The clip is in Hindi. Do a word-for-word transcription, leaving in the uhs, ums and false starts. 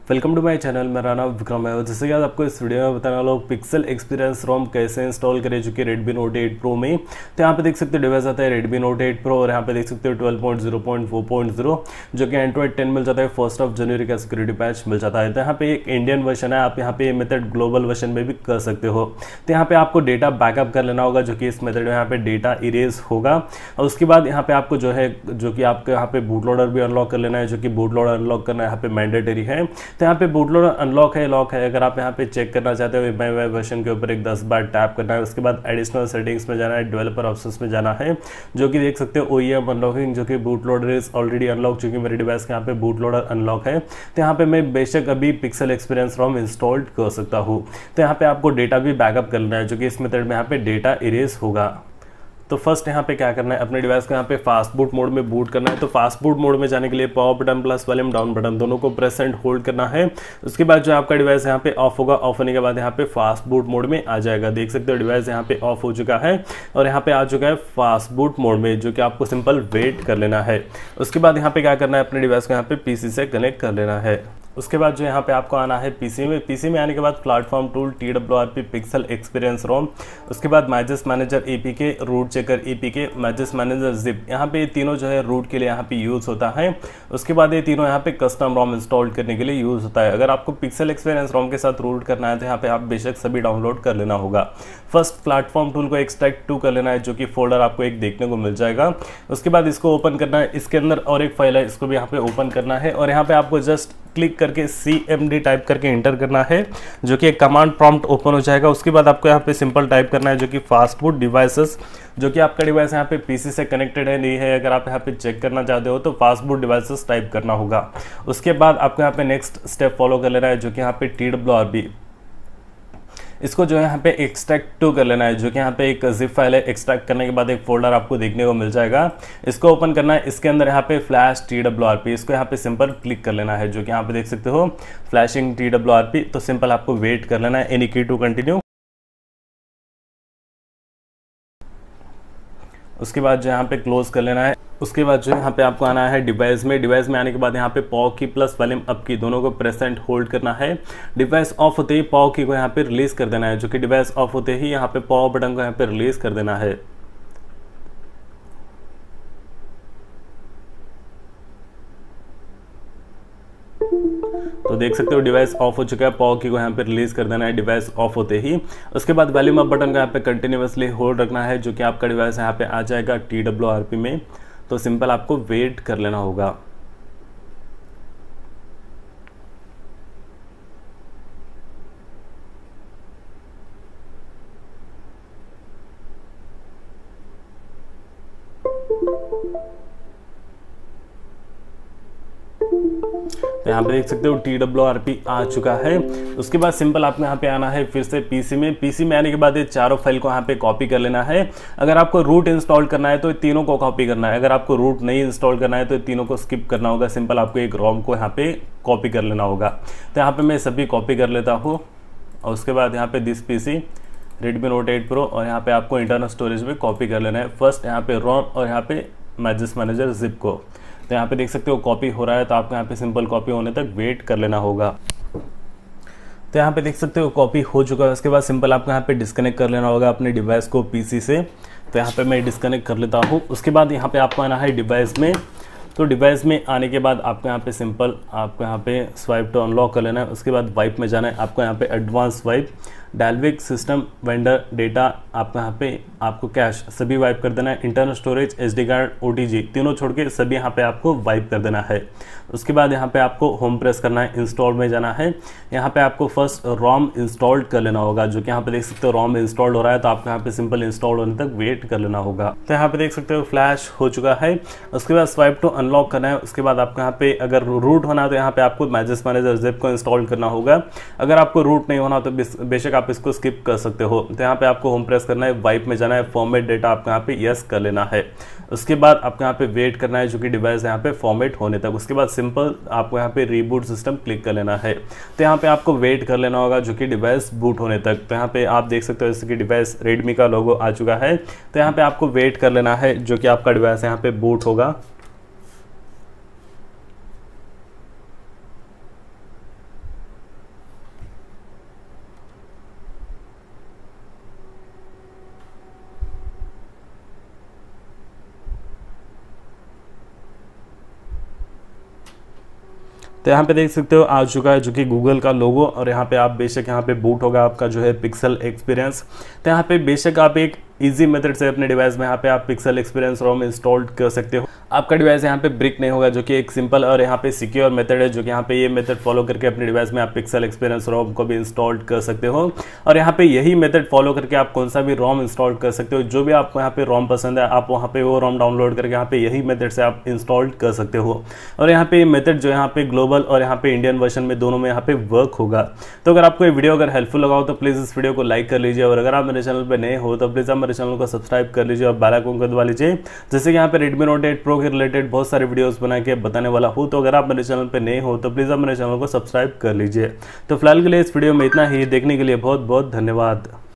Welcome to my channel. मेरा नाम विक्रम है और जैसे कि आज आपको इस वीडियो में बताने वाला हूँ पिक्सल एक्सपीरियंस रोम कैसे इंस्टॉल करें जो कि Redmi Note एट Pro में। तो यहाँ पे देख सकते हो डिवाइस आता है Redmi Note एट Pro और यहाँ पे देख सकते हो twelve point zero point four point zero जो कि एंड्रॉइड टेन मिल जाता है। फर्स्ट ऑफ जनवरी का सिक्योरिटी पैच मिल जाता है। तो यहाँ पे एक इंडियन वर्जन है, आप यहाँ पे ये मेथड ग्लोबल वर्जन में भी कर सकते हो। तो यहाँ पे आपको डेटा बैकअप कर लेना होगा जो कि इस मेथड में यहाँ पे डेटा इरेज होगा। और उसके बाद यहाँ पे आपको जो है जो कि आपके यहाँ पे बूट लोडर भी अनलॉक कर लेना है, जो कि बूट लोडर अनलॉक करना यहाँ पे मैंडेटरी है। तो यहाँ पे बूट लोडर अनलॉक है, लॉक है। अगर आप यहाँ पे चेक करना चाहते हो माई वेब वर्जन के ऊपर एक दस बार टैप करना है। उसके बाद एडिशनल सेटिंग्स में जाना है, डेवलपर ऑप्शंस में जाना है, जो कि देख सकते हो ओईएम अनलॉकिंग जो कि boot loader is already unlock, चूंकि मेरे डिवाइस के यहाँ पे बूट लोडर अनलॉक है। तो यहाँ पे मैं बेशक अभी पिक्सल एक्सपीरियंस रोम इंस्टॉल कर सकता हूँ। तो यहाँ पे आपको डेटा भी बैकअप करना है जो कि इस मेथड में यहाँ पे डेटा इरेज होगा। तो फर्स्ट यहाँ पे क्या करना है, अपने डिवाइस को यहाँ पे फास्ट बूट मोड में बूट करना है। तो फास्ट बूट मोड में जाने के लिए power button plus volume down button दोनों को प्रेस एंड होल्ड करना है। उसके बाद जो आपका डिवाइस यहाँ पे ऑफ होगा, ऑफ होने के बाद यहाँ पे फास्ट बूट मोड में आ जाएगा। देख सकते हो डिवाइस यहाँ पे ऑफ हो चुका है और यहाँ पे आ चुका है फास्ट बूट मोड में, जो कि आपको सिंपल वेट कर लेना है। उसके बाद यहाँ पे क्या करना है, अपने डिवाइस को यहाँ पे पीसी से कनेक्ट कर लेना है। उसके बाद जो यहाँ पे आपको आना है पीसी में। पीसी में आने के बाद platform tool, T W R P, pixel experience ROM, उसके बाद Magisk manager APK, root checker APK, Magisk manager zip, यहाँ पे ये तीनों जो है रूट के लिए यहाँ पे यूज़ होता है। उसके बाद ये तीनों यहाँ पे कस्टम रोम इंस्टॉल करने के लिए यूज़ होता है। अगर आपको पिक्सल एक्सपीरियंस रोम के साथ रूट करना है तो यहाँ पे आप बेशक सभी डाउनलोड कर लेना होगा। फर्स्ट प्लेटफॉर्म टूल को एक्सट्रैक्ट टू कर लेना है, जो कि फोल्डर आपको एक देखने को मिल जाएगा। उसके बाद इसको ओपन करना है। इसके अंदर और एक फाइल है, इसको भी यहाँ पे ओपन करना है और यहाँ पे आपको जस्ट क्लिक करके सी एम डी टाइप करके इंटर करना है, जो कि एक कमांड प्रॉम्प्ट ओपन हो जाएगा। उसके बाद आपको यहाँ पे सिंपल टाइप करना है जो कि फास्ट बूट डिवाइसेस, जो कि आपका डिवाइस यहाँ पे पीसी से कनेक्टेड है नहीं है। अगर आप यहाँ पे चेक करना चाहते हो तो फास्ट बूट डिवाइसेस टाइप करना होगा। उसके बाद आपको यहाँ पे नेक्स्ट स्टेप फॉलो कर लेना है, जो कि यहाँ पे टी डब्ल्यू आर बी, इसको जो है यहाँ पे एक्सट्रैक्ट टू कर लेना है, जो कि यहाँ पे एक जिप फाइल है। एक्सट्रैक्ट करने के बाद एक फोल्डर आपको देखने को मिल जाएगा, इसको ओपन करना है। इसके अंदर यहाँ पे flash T W R P, इसको यहाँ पे सिंपल क्लिक कर लेना है, जो कि यहाँ पे देख सकते हो flashing T W R P. तो सिंपल आपको वेट कर लेना है, एनी की टू कंटिन्यू। उसके बाद जो यहाँ पे क्लोज कर लेना है। उसके बाद जो यहाँ पे आपको आना है डिवाइस में। डिवाइस में आने के बाद यहाँ पे पॉव की प्लस वॉल्यूम अप की दोनों को प्रेस एंड होल्ड करना है। डिवाइस ऑफ होते ही पॉव की को यहाँ पे रिलीज कर देना है, जो कि डिवाइस ऑफ होते ही यहाँ पे पॉव बटन को यहाँ पे रिलीज कर देना है। तो देख सकते हो डिवाइस ऑफ हो चुका है, पॉव की को यहाँ पे रिलीज कर देना है डिवाइस ऑफ होते ही। उसके बाद वॉल्यूम अप बटन का यहाँ पे कंटिन्यूअसली होल्ड रखना है, जो कि आपका डिवाइस यहाँ पे आ जाएगा टी डब्ल्यू आर पी में। तो सिंपल आपको वेट कर लेना होगा। तो यहाँ पे देख सकते हो टी डब्ल्यू आर पी आ चुका है। उसके बाद सिंपल आपको यहाँ पे आना है फिर से पीसी में। पीसी में आने के बाद ये चारों फाइल को यहाँ पे कॉपी कर लेना है। अगर आपको रूट इंस्टॉल करना है तो तीनों को कॉपी करना है। अगर आपको रूट नहीं इंस्टॉल करना है तो तीनों को स्किप करना होगा। सिंपल आपको एक रोम को यहाँ पे कॉपी कर लेना होगा। तो यहाँ पे मैं सभी कॉपी कर लेता हूँ और उसके बाद यहाँ पे this PC Redmi Note eight Pro और यहाँ पे आपको इंटरनल स्टोरेज में कॉपी कर लेना है। फर्स्ट यहाँ पे रोम और यहाँ पे मैजेस मैनेजर जिप को। तो यहाँ पे देख सकते हो कॉपी हो रहा है, तो आपको यहाँ पे सिंपल कॉपी होने तक वेट कर लेना होगा। तो यहाँ पे देख सकते हो कॉपी हो चुका है। उसके बाद सिंपल आपको यहाँ पे डिस्कनेक्ट कर लेना होगा अपने डिवाइस को पीसी से। तो यहाँ पे मैं डिस्कनेक्ट कर लेता हूँ। उसके बाद यहाँ पे आपको आना है डिवाइस में। तो डिवाइस में आने के बाद आपको यहाँ पे सिंपल आपको यहाँ पे स्वाइप टू अनलॉक कर लेना है। उसके बाद वाइप में जाना है, आपको यहाँ पे advance wipe, Dalvik, system, vendor, data, आपको यहाँ पे आपको कैश सभी वाइप कर देना है। Internal storage, SD card, OTG तीनों छोड़ के सभी यहाँ पे आपको वाइप कर देना है। उसके बाद यहाँ पे आपको होम प्रेस करना है, इंस्टॉल में जाना है। यहाँ पे आपको फर्स्ट रोम इंस्टॉल कर लेना होगा, जो कि यहाँ पे देख सकते हो रोम इंस्टॉल हो रहा है। तो आपको यहाँ पे सिंपल इंस्टॉल होने तक वेट कर लेना होगा। तो यहाँ पे देख सकते हो फ्लैश हो चुका है। उसके बाद स्वाइप टू अनलॉक करना है। उसके बाद आपको यहाँ पे अगर रूट होना है तो यहाँ पे आपको मैजेस मैनेजर जिप को इंस्टॉल करना होगा। अगर आपको रूट नहीं होना तो बेशक आप इसको स्किप कर सकते हो। तो यहाँ पे आपको होम प्रेस करना है, वाइप में जाना है, फॉर्मेट डेटा आपको यहाँ पे यस कर लेना है। उसके बाद आपको यहाँ पे वेट करना है, जो कि डिवाइस यहाँ पे फॉर्मेट होने तक। उसके बाद सिंपल आपको यहाँ पे रीबूट सिस्टम क्लिक कर लेना है। तो यहाँ पे आपको वेट कर लेना होगा, जो कि डिवाइस बूट होने तक। तो यहाँ पे आप देख सकते हो जैसे कि डिवाइस रेडमी का लोगो आ चुका है। तो यहाँ पे आपको वेट कर लेना है, जो कि आपका डिवाइस यहाँ पे बूट होगा। तो यहाँ पे देख सकते हो आ चुका है जो कि गूगल का लोगो, और यहाँ पे आप बेशक यहाँ पे बूट होगा आपका जो है पिक्सल एक्सपीरियंस। तो यहाँ पे बेशक आप एक इजी मेथड से अपने डिवाइस में यहाँ पे आप पिक्सल एक्सपीरियंस रोम इंस्टॉल कर सकते हो। आपका डिवाइस यहाँ पे ब्रिक नहीं होगा, जो कि एक सिंपल और यहाँ पे सिक्योर मेथड है, जो कि यहाँ पे ये मेथड फॉलो करके अपने डिवाइस में आप पिक्सल एक्सपीरियंस रोम को भी इंस्टॉल कर सकते हो। और यहाँ पे यही मेथड फॉलो करके आप कौन सा भी रोम इंस्टॉल कर सकते हो, जो भी आपको यहाँ पे रोम पसंद है आप वहाँ पे वो रोम डाउनलोड करके यहाँ पे यही मेथड से आप इंस्टॉल कर सकते हो। और यहाँ पे ये मेथड जो यहाँ पे ग्लोबल और यहाँ पे इंडियन वर्जन में दोनों में यहाँ पे वर्क होगा। तो अगर आपको ये वीडियो अगर हेल्पफुल लगा हो तो प्लीज़ इस वीडियो को लाइक कर लीजिए, और अगर आप मेरे चैनल पर नए हो तो प्लीज़ आप मेरे चैनल को सब्सक्राइब कर लीजिए और बेल आइकन को दबा लीजिए, जैसे कि यहाँ पे Redmi Note एट Pro के रिलेटेड बहुत सारे वीडियोस बना के बताने वाला हूँ। तो अगर आप मेरे चैनल पे नए हो तो प्लीज़ आप मेरे चैनल को सब्सक्राइब कर लीजिए। तो फिलहाल के लिए इस वीडियो में इतना ही, देखने के लिए बहुत बहुत धन्यवाद।